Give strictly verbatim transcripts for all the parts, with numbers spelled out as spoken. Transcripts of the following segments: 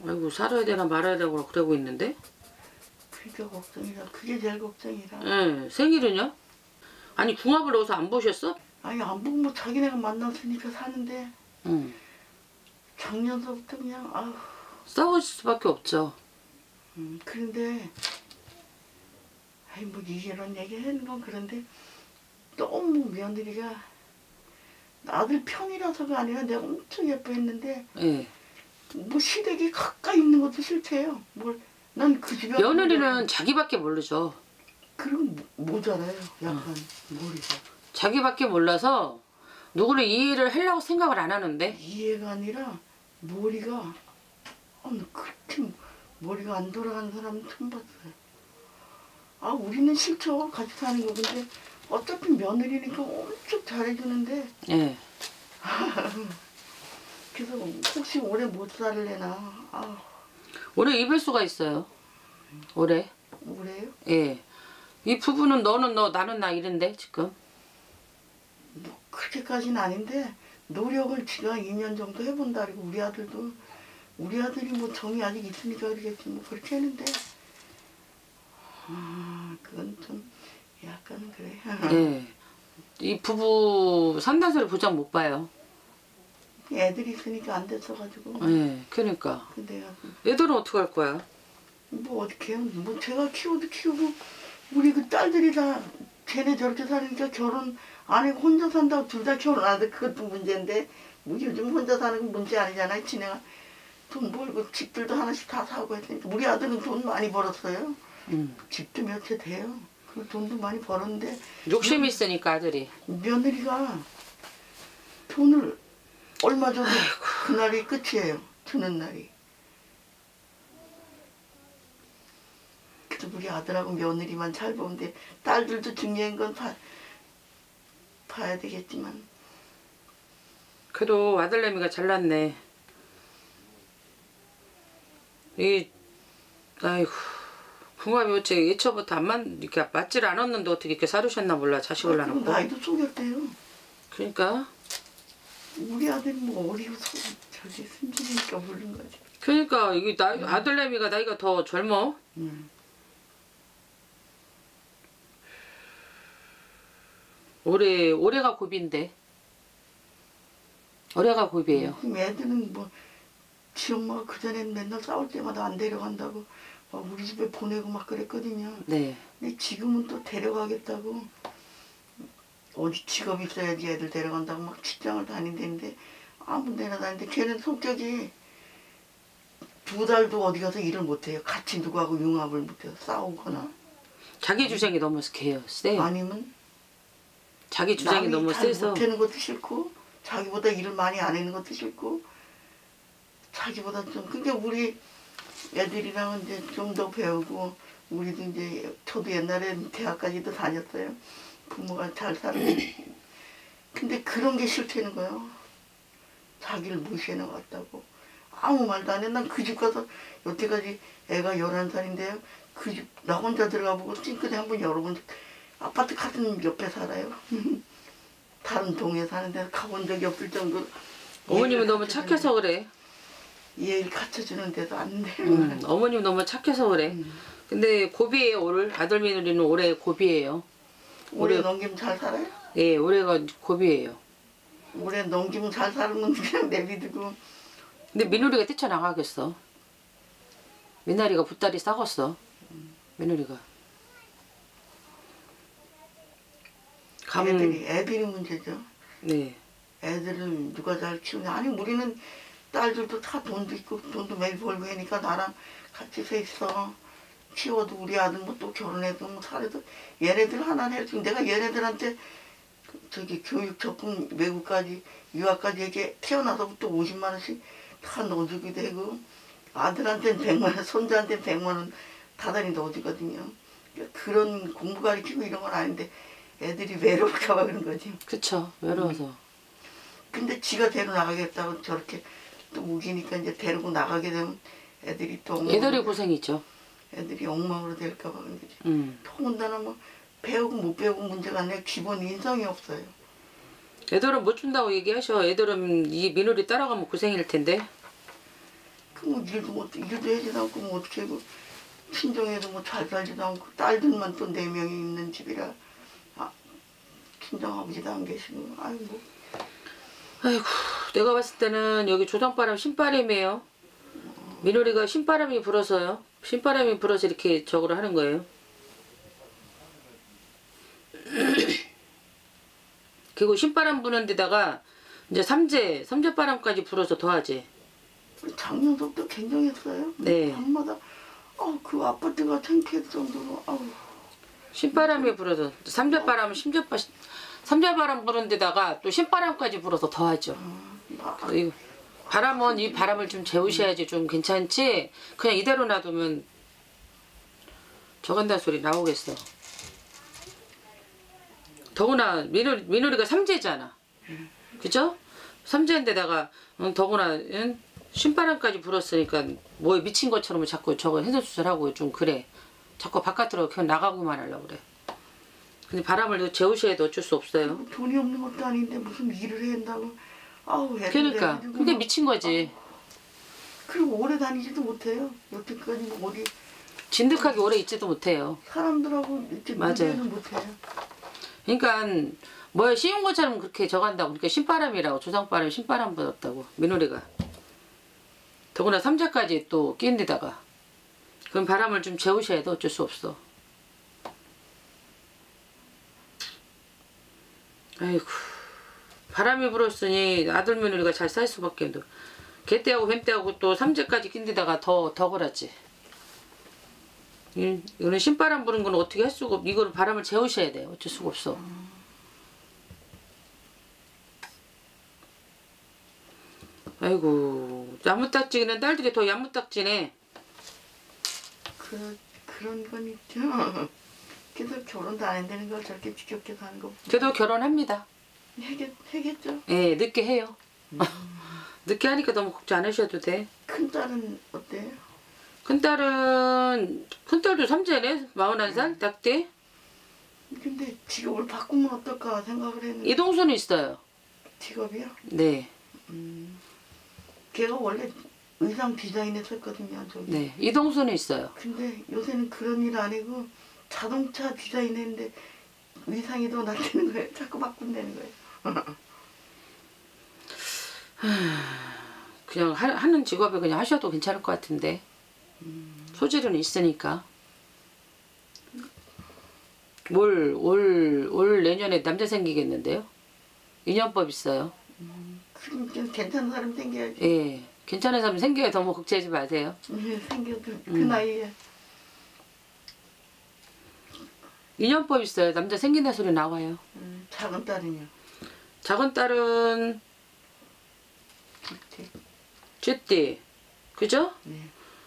아이고 살아야 되나 말아야 되고 그러고 있는데. 그게 걱정이라. 그게 제일 걱정이라. 예, 생일은요? 아니 궁합을 어디서 안 보셨어? 아니 안 보고 뭐 자기네가 만났으니까 사는데. 응. 작년서부터 그냥 아우. 싸우실 수밖에 없죠. 음, 그런데 아이 뭐 이런 얘기 하는 건 그런데 너무 며느리가 아들 편이라서가 아니라 내가 엄청 예뻐했는데 예. 뭐 시댁이 가까이 있는 것도 싫대요. 뭘 난 그 집에 며느리는 자기밖에 모르죠. 그리고 모자라요. 약간 어. 머리가. 자기밖에 몰라서 누구를 이해를 하려고 생각을 안 하는데. 이해가 아니라 머리가 어, 그렇게 머리가 안 돌아가는 사람은 처음 봤어요. 아 우리는 싫죠. 같이 사는 거. 근데 어차피 며느리니까 엄청 잘해주는데. 예. 그래서 혹시 올해 못 살래나. 아. 올해 이별수가 있어요. 올해. 올해요? 예. 이 부부는 너는 너 나는 나 이런데 지금. 뭐 그렇게까지는 아닌데 노력을 지가 이 년 정도 해본다. 그리고 우리 아들도 우리 아들이 뭐 정이 아직 있으니까 그러겠지 뭐 그렇게 했는데 아 그건 좀 약간 그래. 예. 이 부부 산다소리 보장 못 봐요. 애들이 있으니까 안 됐어가지고. 예. 그러니까. 근데 애들은 어떻게 할 거야? 뭐 어떻게 해요? 뭐 제가 키워도 키우고 우리 그 딸들이 다 쟤네 저렇게 사니까 결혼 안 하고 혼자 산다고 둘 다 결혼 안 해. 그것도 문제인데 뭐 요즘 혼자 사는 건 문제 아니잖아요. 지네가 돈 벌고 집들도 하나씩 다 사고 했으니까. 우리 아들은 돈 많이 벌었어요. 음. 집도 몇 채 돼요. 그 돈도 많이 벌었는데 욕심이 있으니까 아들이. 며느리가 돈을 얼마 줘도 그날이 끝이에요. 주는 날이. 그래서 우리 아들하고 며느리만 잘 보는데 딸들도 중요한 건 봐, 봐야 되겠지만. 그래도 아들내미가 잘났네. 이 아이고 궁합이 어째 예초부터 안 맞, 이렇게 맞질 않았는데 어떻게 이렇게 사르셨나 몰라. 자식을 아, 낳고. 나이도 속였대요. 그러니까. 우리 아들이 뭐 어리고 속 저기 순진이니까 모르는 거지. 그러니까 이게 나이 음. 아들내미가 나이가 더 젊어. 음. 올해 올해가 고비인데. 올해가 고비예요. 그럼 애들은 뭐 지 엄마가 그 전에 맨날 싸울 때마다 안 데려간다고 막 우리 집에 보내고 막 그랬거든요. 네. 근데 지금은 또 데려가겠다고 어디 직업 있어야지 애들 데려간다고 막 직장을 다닌다는데 아무 데나 다니는데 걔는 성격이 두 달도 어디 가서 일을 못해요. 같이 누구하고 융합을 못해서 싸우거나. 자기 주장이 너무 개요. 세요. 아니면 자기 주장이 너무 세서 못하는 것도 싫고 자기보다 일을 많이 안 하는 것도 싫고 자기보다 좀. 그러니까 우리 애들이랑은 이제 좀 더 배우고 우리도 이제 저도 옛날에 대학까지도 다녔어요. 부모가 잘 사는. 근데 그런 게 싫다는 거예요. 자기를 무시해는 것 같다고. 아무 말도 안 해. 난 그 집 가서 여태까지 애가 열한 살인데요. 그 집 나 혼자 들어가 보고 싱크대 한번 열어본 적. 아파트 같은 옆에 살아요. 다른 동에 사는데 가본 적이 없을 정도로. 어머님은 너무 착해서 그래. 얘를 갖춰주는 데도 안 돼. 음, 어머님 너무 착해서 그래. 음. 근데 고비예요. 올 아들 며느리는 올해 고비예요. 올해 넘기면 잘 살아요? 예, 올해가 고비예요. 올해 넘기면 잘 사는 건 그냥 내비두고. 근데 며느리가 뛰쳐나가겠어. 며느리가 붓다리 싸겠어. 며느리가. 감... 애들이, 애들이 문제죠. 네. 애들을 누가 잘 키우냐. 아니 우리는 딸들도 다 돈도 있고 돈도 매일 벌고 하니까 나랑 같이 서 있어. 키워도 우리 아들 뭐 또 결혼해도 뭐 살아도 얘네들 하나는 해도 내가 얘네들한테 저기 교육 적금 외국까지 유학까지 이게 태어나서부터 오십만 원씩 다 넣어주게 되고 아들한테는 백만 원, 손자한테는 백만 원 다달이 넣어주거든요. 그런 공부 가르치고 이런 건 아닌데 애들이 외로울까 봐 그런 거지. 그쵸. 외로워서. 음. 근데 지가 데려 나가겠다고 저렇게 또 우기니까 이제 데리고 나가게 되면 애들이 또 애들이 고생이죠. 애들이 엉망으로 될까 봐 그런 거지. 음. 더군다나 뭐 배우고 못 배우고 문제가 아니라 기본 인성이 없어요. 애들은 못 준다고 얘기하셔. 애들은 이 며느리 따라가면 고생일 텐데. 뭐 일도 못 일도 하지도 않고 뭐 어떻게 하고 친정에도 뭐 잘 살지도 않고 딸들만 또 네 명이 있는 집이라 아, 친정 아버지도 안 계시고 아이고 아이고 내가 봤을 때는 여기 조상바람 신바람이에요. 민호리가 신바람이 불어서요. 신바람이 불어서 이렇게 저거를 하는 거예요. 그리고 신바람 부는 데다가 이제 삼재, 삼재바람까지 불어서 더하지. 작년부터 굉장했어요. 네. 밤마다 아, 그 아파트가 창피할 정도로 아우. 신바람이 불어서 삼재바람은 심재바 삼재바람 부는 데다가 또 신바람까지 불어서 더하죠. 아, 아, 이거 바람은 이 바람을 좀 재우셔야지 좀 괜찮지. 그냥 이대로 놔두면 저간다는 소리 나오겠어. 더구나 민호리, 민호리가 삼재잖아. 그죠? 삼재인데다가 응, 더구나 응? 신바람까지 불었으니까 뭐에 미친 것처럼 자꾸 저거 해소수술하고 좀 그래. 자꾸 바깥으로 그냥 나가고만 하려고 그래. 근데 바람을 재우셔야 돼. 어쩔 수 없어요. 돈이 없는 것도 아닌데 무슨 일을 해야 한다고 아우 애들 그러니까 해가지고 그게 막- 미친 거지. 그리고 오래 다니지도 못해요. 여태까지 뭐 어디 진득하게 오래 있지도 못해요. 사람들하고 이렇게 맞아요. 문제는 못해요. 그러니까 뭐에 씌운 것처럼 그렇게 저간다고. 그러니까 신바람이라고. 조상바람 신바람 불었다고. 민호리가. 더구나 삼재까지 또 끼는 데다가. 그럼 바람을 좀 재우셔야 돼. 어쩔 수 없어. 아이고. 바람이 불었으니 아들 며느리가 잘 살 수밖에 없어. 개떼하고 뱀떼하고 또 삼재까지 낀 데다가 더, 더 그렇지. 이- 이거는 신바람 부는 건 어떻게 할 수가 없. 이거는 바람을 재우셔야 돼. 어쩔 수가 없어. 아이고 야무딱지는 딸들이 더 야무딱지네. 그 그런 건 있죠. 그래서 결혼도 안 되는 걸 저렇게 지겹게 사는 거 걔도 결혼합니다. 해겠 해겠죠. 예, 늦게 해요. 늦게 하니까 너무 걱정 안 하셔도 돼. 큰 딸은 어때요? 큰딸은 큰딸도 삼재네. 마흔한 살 딱 돼. 근데 직업을 바꾸면 어떨까 생각을 했는데 이동수는 있어요. 직업이요? 네, 걔가 원래 의상 디자인 했었거든요. 저기. 네. 이동수는 있어요. 근데 요새는 그런 일 아니고 자동차 디자인 했는데 의상이 더 낫다는 거예요. 자꾸 바꾼다는 거예요. 그냥 하, 하는 직업에 그냥 하셔도 괜찮을 것 같은데. 소질은 있으니까. 올, 올, 올 내년에 남자 생기겠는데요? 인연법 있어요. 그러니까 괜찮은 사람 생겨야지. 예. 괜찮은 사람 생겨야 너무 걱정하지 마세요. 예, 생겨도 그 음. 나이에. 인연법 있어요. 남자 생긴다 소리 나와요. 음, 작은 딸은요. 작은 딸은 이렇게. 쥐띠. 그죠? 네.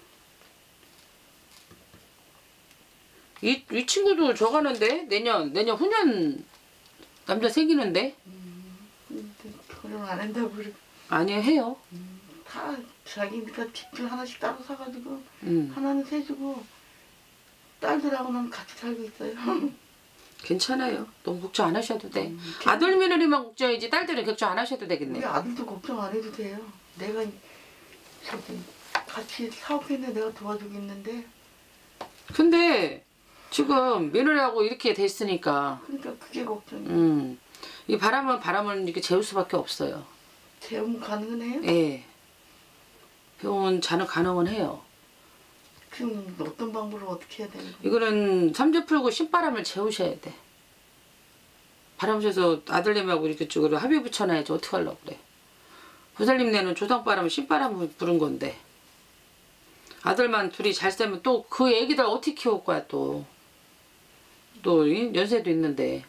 이, 이 친구도 저가는데 내년 내년 후년 남자 생기는데 근데 결혼 안 한다고 그래. 아니 해요. 다 자기니까 집들 하나씩 따로 사가지고 음 하나는 세주고 딸들하고는 같이 살고 있어요. 괜찮아요. 너무 걱정 안 하셔도 돼. 음, 아들 며느리만 걱정이지 딸들은 걱정 안 하셔도 되겠네. 우리 아들도 걱정 안 해도 돼요. 내가 저기 같이 사업했는데 내가 도와주고 있는데 근데 지금 며느리하고 이렇게 됐으니까 그러니까 그게 걱정이야. 음이 바람은 바람은 이렇게 재울 수밖에 없어요. 재움 가능은 해요? 예. 병원 자는 가능은 해요. 그럼 어떤 방법으로 어떻게 해야 되는 거야? 이거는 삼재 풀고 신바람을 재우셔야 돼. 바람 쐬서 아들님하고 이렇게 쪽으로 합의 붙여놔야지 어떻게 하려고 그래. 부살님네는 조상바람을 신바람을 부른 건데 아들만 둘이 잘 살면 또 그 애기들 어떻게 키울 거야 또. 또 이? 연세도 있는데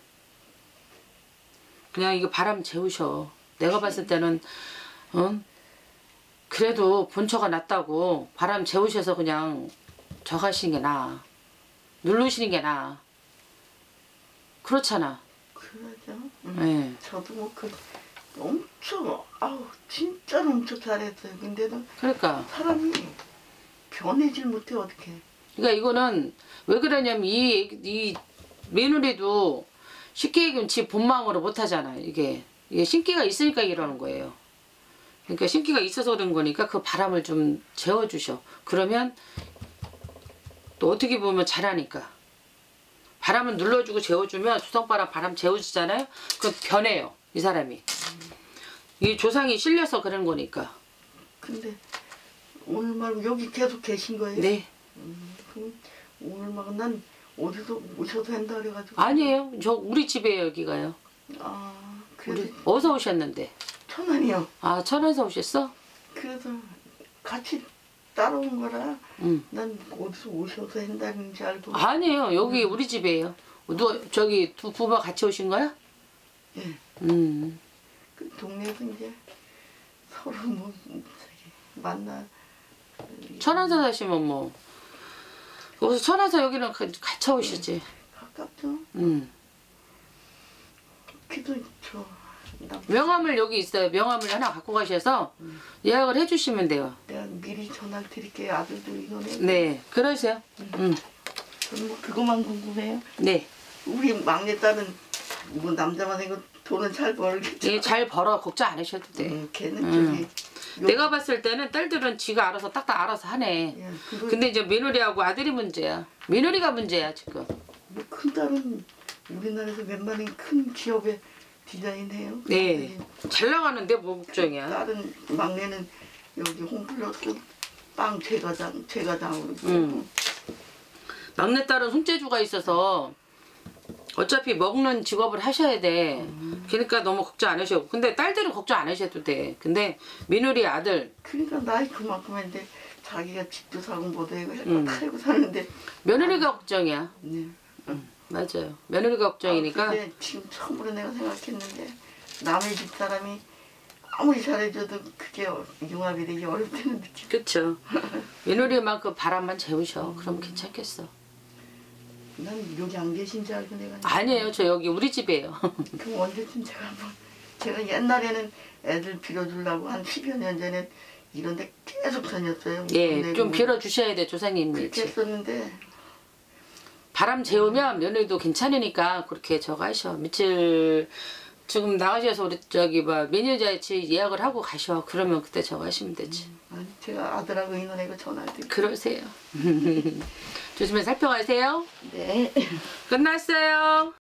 그냥 이거 바람 재우셔. 내가 봤을 때는 어? 그래도 본처가 낫다고 바람 재우셔서 그냥 저거 하시는 게 나아. 누르시는 게 나아. 그렇잖아. 그러죠. 음. 예. 저도 뭐 그 엄청 아우 진짜 엄청 잘했어요. 근데도 그러니까 사람이 변하질 못해 어떻게? 그러니까 이거는 왜 그러냐면 이, 이 며느리도 쉽게 얘기하면 지 본마음으로 못하잖아. 이게 이게 신기가 있으니까 이러는 거예요. 그러니까 신기가 있어서 그런 거니까 그 바람을 좀 재워주셔. 그러면 또 어떻게 보면 잘하니까. 바람을 눌러주고 재워주면 조상바람 바람 재워주잖아요. 그럼 변해요. 이 사람이. 이 조상이 실려서 그런 거니까. 근데 오늘 말고 여기 계속 계신 거예요? 네. 음, 그럼 오늘 말고 난 어디서 오셔도 한다 그래가지고. 아니에요. 저 우리 집이에요 여기가요. 아, 그래서 우리 어디서 오셨는데? 천안이요. 아 천안에서 오셨어? 그래서 같이 따라온 거라 응. 난 어디서 오셔서 한다는 줄 알고. 아니에요. 여기 우리 집이에요. 누 저기 두 부부 같이 오신 거야? 예. 음. 그 동네에서 이제 서로 뭐 저기 만나. 천안서 사시면 뭐 여기서 천안서 여기는 가- 같이 오시지. 가깝죠. 음. 그래도 저 남, 명함을 여기 있어요. 명함을 하나 갖고 가셔서 예약을 해주시면 돼요. 내가 미리 전화 드릴게요. 아들도 이거네. 네, 그러세요. 음. 저는 뭐 그것만 궁금해요. 네, 우리 막내딸은 뭐 남자만 생겨 돈은 잘 벌겠죠. 예, 잘 벌어. 걱정 안 하셔도 돼. 음, 걔는 음. 저기 요- 내가 봤을 때는 딸들은 지가 알아서 딱딱 알아서 하네. 예, 그거 근데 이제 며느리하고 아들이 문제야. 며느리가 문제야 지금. 뭐 큰 딸은 우리나라에서 웬만한 큰 기업에 디자인해요. 네, 잘 나가는데 뭐 걱정이야. 다른 막내는 여기 홈플러스 빵 제과장 제과장으로. 음. 막내 딸은 손재주가 있어서 어차피 먹는 직업을 하셔야 돼. 그러니까 너무 걱정 안 하셔도. 근데 딸들은 걱정 안 하셔도 돼. 근데 며느리 아들, 그러니까 나이 그만큼 했는데 자기가 집도 사고 뭐도 하고 음. 다 살고 사는데. 며느리가 걱정이야. 네. 맞아요. 며느리가 걱정이니까. 아, 근데 지금 처음으로 내가 생각했는데 남의 집 사람이 아무리 잘해줘도 그게 융합이 되기 어렵다는 느낌. 그쵸. 며느리만큼 바람만 재우셔. 그럼 괜찮겠어. 난 여기 안 계신 줄 알고 내가. 아니에요. 저 여기 우리 집이에요. 그럼 언제쯤 제가 한번. 제가 옛날에는 애들 빌어주려고 한 십여 년 전에 이런데 계속 다녔어요. 예, 좀 보내고. 빌어주셔야 돼, 조상님이. 그렇게 했었는데 바람 재우면 며느리도 괜찮으니까 그렇게 저거 하셔. 며칠 지금 나가셔서 우리 저기 뭐 매니저같이 예약을 하고 가셔. 그러면 그때 저거 하시면 되지. 아니 제가 아들하고 의논하고 전화드릴게요. 그러세요. 조심히 살펴가세요. 네. 끝났어요.